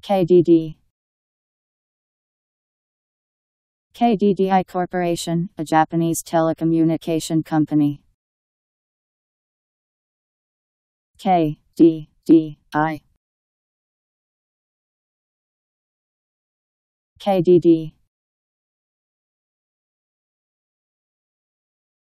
KDDI Corporation, a Japanese telecommunication company. KDDI. KDD.